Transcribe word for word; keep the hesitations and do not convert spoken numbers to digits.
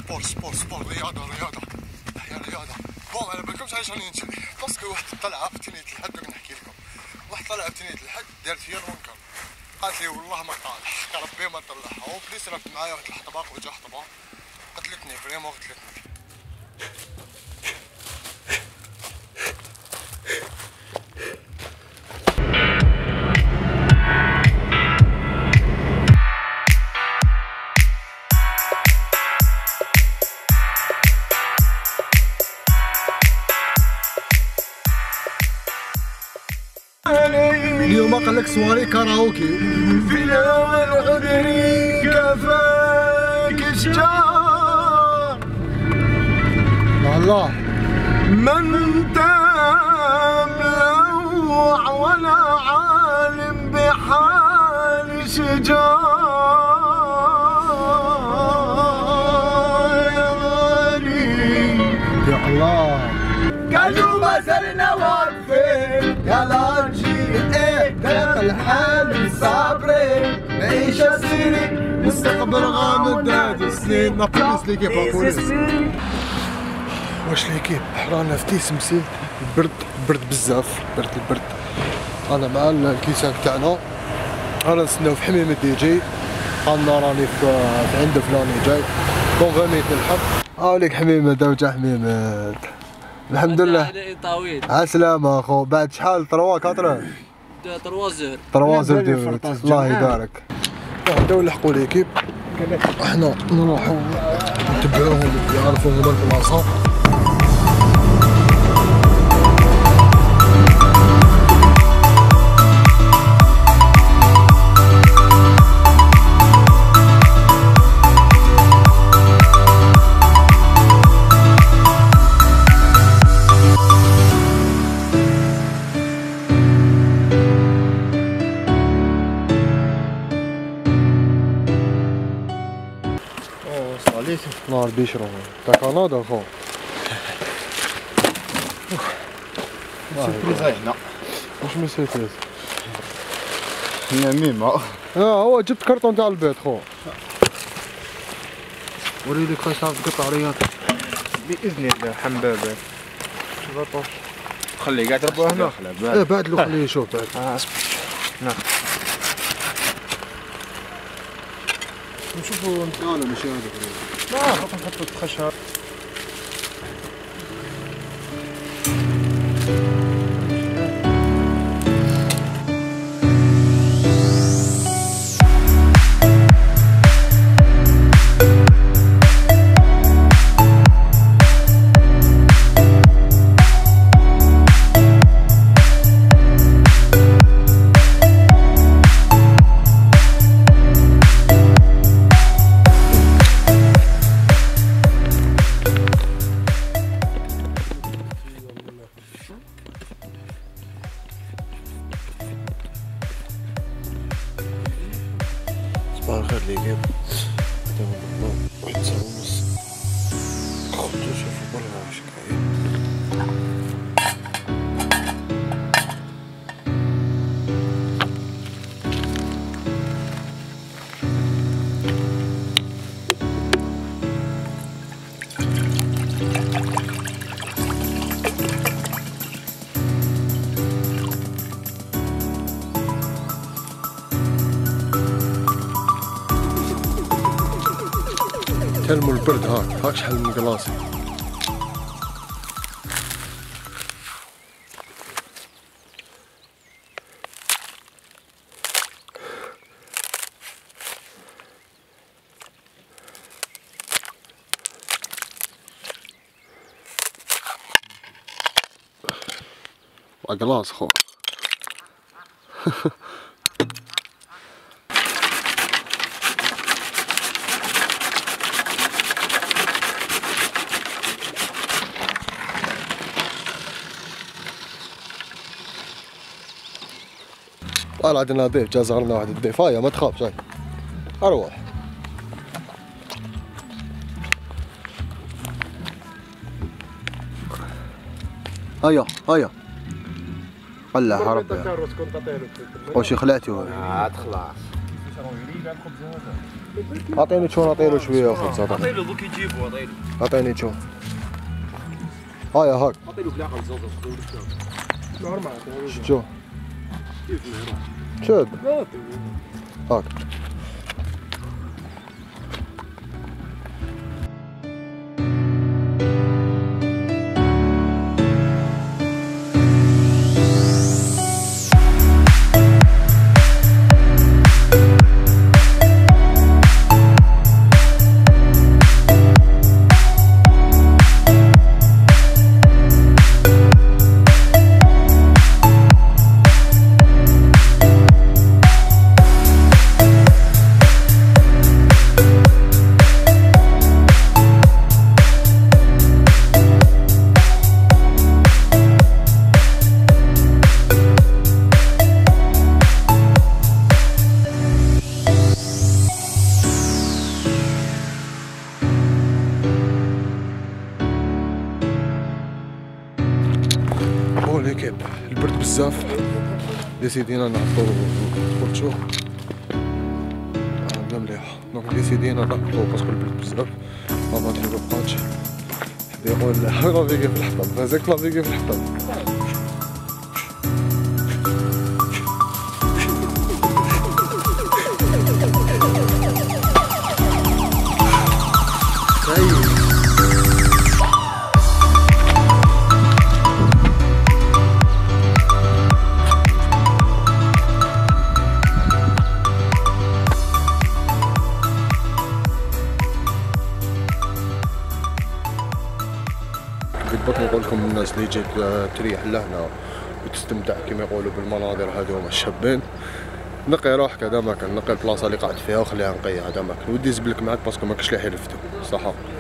سبور سبور سبور رياضه رياضه هي رياضه. بون على بالكمش علاش راني نشري، باسكو واحد طلعه في ثنية الحد دوك نحكي لكم. واحد طلعه في ثنية الحد دارت فيا المنكر، قالت لي والله ما طالع ربي ما طلعها، وبليس راه معايا واحد الحطبه وجا حطبه قتلتني فريمون قتلتني. اليوم قال لك سواري كاراوكي في الاول عذري كفاك شجار الله من انت ملوع ولا عالم بحال شجار يا غالي يا الله. قالوا ما زلنا واقفين يا لارجي الحال صابرين معيشة سيري مستقبل غامض هادي السنين. نابوليس ليكيب نابوليس. واش ليكيب رانا في تيسمسي البرد برد بزاف برد البرد. انا مع الكيسان تاعنا رانا نستناو في حميمة دي جي. انا راني في عنده فلاني جاي دونك غنيت نلحق. هاوليك حميمة دوجة حميمة الحمد لله على السلامة اخو. بعد شحال تروا كاتر تروا زهر تروا زهر ديال الله يبارك. بداو يلحقوا ليكيب احنا نروحوا نتبعوهم يعرفوا هما البلاصة. نار بيشرو تاع كندا خو. سيربريز هنا واش من سيربريز؟ هي ميمة. اه هو جبت كرتون تاع البيت خو. وريلي كيفاش تعرف تقطع رياض بإذن الله حنبابة. خليه قاعد تربوه هنا. ايه بعد له خليه يشوف بعد. اه اصبر ناخذ نشوفوا لا لا ماشي هذاك. لا خاطر نحطو الخشب. صباح الخير ليكيب. هذا واحد ساعة ونص خرجوا شوفوا برا واش كاين. كلموا البرد هاك هاك شحال من قلاصي. قلاص خو. طالع عندنا ضيف جا زغرنا واحد الضيف. هيا ما تخافش هاي اروح. هيا هيا قلع ربي. واش خلعتي؟ عاد خلاص. عطيني شو نعطيلو شويه اخو. عطيلو دوك يجيبو عطيلو. عطيني شو. هايا هاك. عطيلو كلاقه مزوزه نورمال. شو. كيف ما يروح. شد. هاك. بون هيك البرد بزاف ديسيدينا نهبطو بورتو. عندنا مليح دونك ديسيدينا نهبطو باسكو البرد بزاف ما بغاتش مبقاتش. حد يقول نافيغي في الحطب مازالك نافيغي في الحطب. بالضبط نقول لكم الناس اللي جات تريح لهنا وتستمتع كما يقولوا بالمناظر هذوما الشابين، نقي روحك هذا مكان، نقي البلاصه اللي قعدت فيها وخليها نقيه هذا مكان، ودي زبلك معاك باسكو ماكش اللي حيلفتو صح.